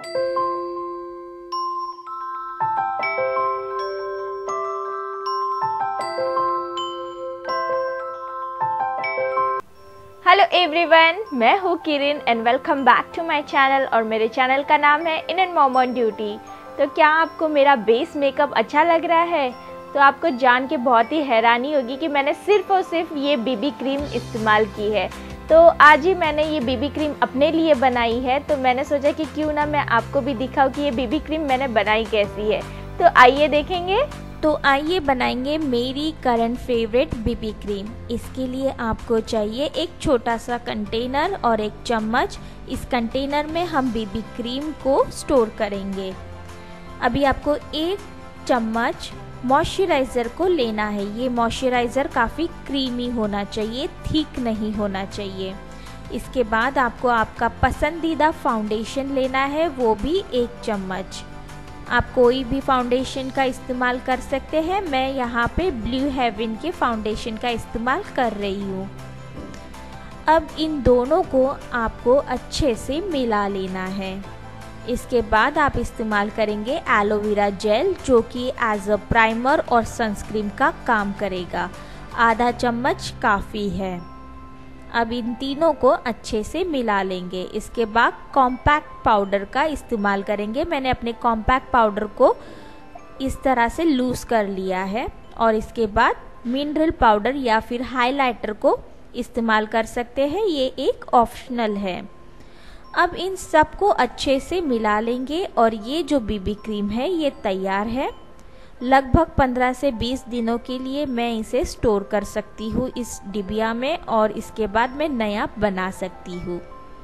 Hello everyone, मैं हूँ Kiran and welcome back to my channel. और मेरे चैनल का नाम है in and mom on duty. तो क्या आपको मेरा बेस मेकअप अच्छा लग रहा है? तो आपको जान के बहुत ही हैरानी होगी कि मैंने सिर्फ और सिर्फ ये बीबी क्रीम इस्तेमाल की है। तो आज ही मैंने ये बीबी क्रीम अपने लिए बनाई है, तो मैंने सोचा कि क्यों ना मैं आपको भी दिखाऊं कि ये बीबी क्रीम मैंने बनाई कैसी है। तो आइए देखेंगे। तो आइए बनाएंगे मेरी करंट फेवरेट बीबी क्रीम। इसके लिए आपको चाहिए एक छोटा सा कंटेनर और एक चम्मच। इस कंटेनर में हम बीबी क्रीम को स्टोर करेंगे। अभी आपको एक चम्मच मॉइस्चराइज़र को लेना है। ये मॉइस्चराइज़र काफ़ी क्रीमी होना चाहिए, थिक नहीं होना चाहिए। इसके बाद आपको आपका पसंदीदा फाउंडेशन लेना है, वो भी एक चम्मच। आप कोई भी फाउंडेशन का इस्तेमाल कर सकते हैं। मैं यहाँ पे ब्लू हेवन के फाउंडेशन का इस्तेमाल कर रही हूँ। अब इन दोनों को आपको अच्छे से मिला लेना है। इसके बाद आप इस्तेमाल करेंगे एलोवेरा जेल, जो कि एज अ प्राइमर और सनस्क्रीन का काम करेगा। आधा चम्मच काफ़ी है। अब इन तीनों को अच्छे से मिला लेंगे। इसके बाद कॉम्पैक्ट पाउडर का इस्तेमाल करेंगे। मैंने अपने कॉम्पैक्ट पाउडर को इस तरह से लूज़ कर लिया है। और इसके बाद मिनरल पाउडर या फिर हाइलाइटर को इस्तेमाल कर सकते हैं, ये एक ऑप्शनल है। अब इन सब को अच्छे से मिला लेंगे और ये जो बीबी क्रीम है ये तैयार है। लगभग 15 से 20 दिनों के लिए मैं इसे स्टोर कर सकती हूँ इस डिबिया में, और इसके बाद मैं नया बना सकती हूँ।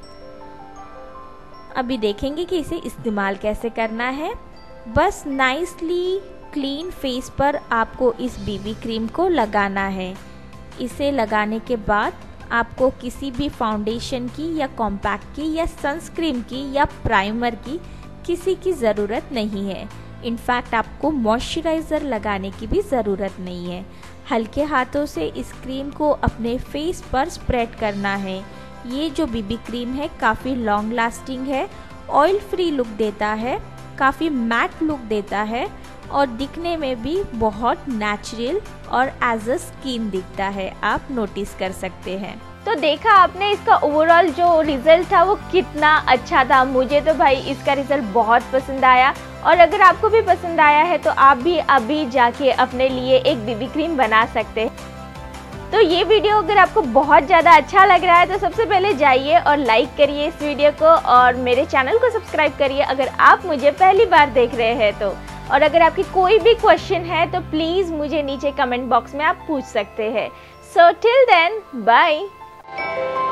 अभी देखेंगे कि इसे इस्तेमाल कैसे करना है। बस नाइसली क्लीन फेस पर आपको इस बीबी क्रीम को लगाना है। इसे लगाने के बाद आपको किसी भी फाउंडेशन की या कॉम्पैक्ट की या सनस्क्रीन की या प्राइमर की किसी की ज़रूरत नहीं है। इनफैक्ट आपको मॉइस्चराइज़र लगाने की भी ज़रूरत नहीं है। हल्के हाथों से इस क्रीम को अपने फेस पर स्प्रेड करना है। ये जो बीबी क्रीम है काफ़ी लॉन्ग लास्टिंग है, ऑयल फ्री लुक देता है, काफ़ी मैट लुक देता है और दिखने में भी बहुत नेचुरल और एज अ स्किन दिखता है। आप नोटिस कर सकते हैं। तो देखा आपने इसका ओवरऑल जो रिज़ल्ट था वो कितना अच्छा था। मुझे तो भाई इसका रिज़ल्ट बहुत पसंद आया, और अगर आपको भी पसंद आया है तो आप भी अभी जाके अपने लिए एक बीबी क्रीम बना सकते हैं। तो ये वीडियो अगर आपको बहुत ज़्यादा अच्छा लग रहा है तो सबसे पहले जाइए और लाइक करिए इस वीडियो को, और मेरे चैनल को सब्सक्राइब करिए अगर आप मुझे पहली बार देख रहे हैं तो। और अगर आपकी कोई भी क्वेश्चन है तो प्लीज़ मुझे नीचे कमेंट बॉक्स में आप पूछ सकते हैं। So till then, bye.